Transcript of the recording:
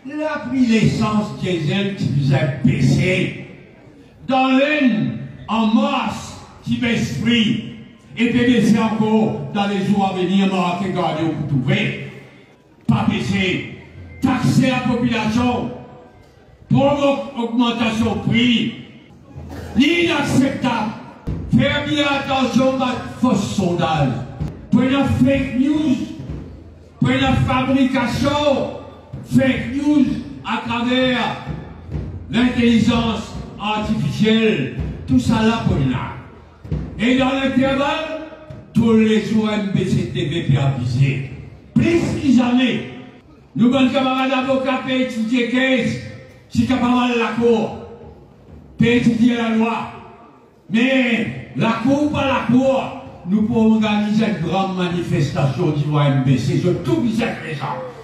Il a pris l'essence diesel qui vous a baissé. Dans l'aine, en masse, qui baisse prix. Et puis baisser encore dans les jours à venir, marquer garder au trouver. Pas baisser. Taxer la population. Pour augmentation de prix. L'inacceptable. Faire bien attention à faux sondage. Pour la fake news. Pour la fabrication. Fake news à travers l'intelligence artificielle, tout ça là pour là. Et dans l'intervalle, tous les OMBCTV pervisés. Plus que jamais, nous, bonnes camarades avocats, pour étudier 15, si capable la cour, pour étudier la loi. Mais la cour, pas la cour, nous pouvons organiser une grande manifestation du OMBC, je tout visite les gens.